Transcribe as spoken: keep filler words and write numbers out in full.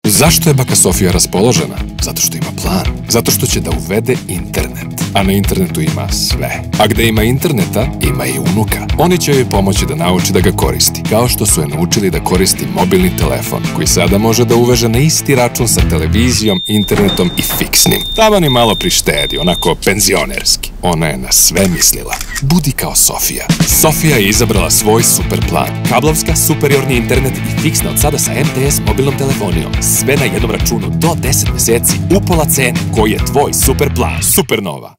Zašto je baka Sofija raspoložena? Zato što ima plan. Zato što će da uvede internet. A na internetu ima sve. A gde ima interneta, ima i unuka. Oni će joj pomoći da nauči da ga koristi. Kao što su je naučili da koristi mobilni telefon, koji sada može da uveže na isti račun sa televizijom, internetom i fiksnim. Taman je malo prištedi, onako penzionerski. Ona je na sve mislila. Budi kao Sofija. Sofija je izabrala svoj super plan. Kablovska, superiorni internet i fiksna od sada sa M T S mobilnom telefonijom. Sve na jednom računu do deset meseci, upola cene. Koji je tvoj super plan? Supernova.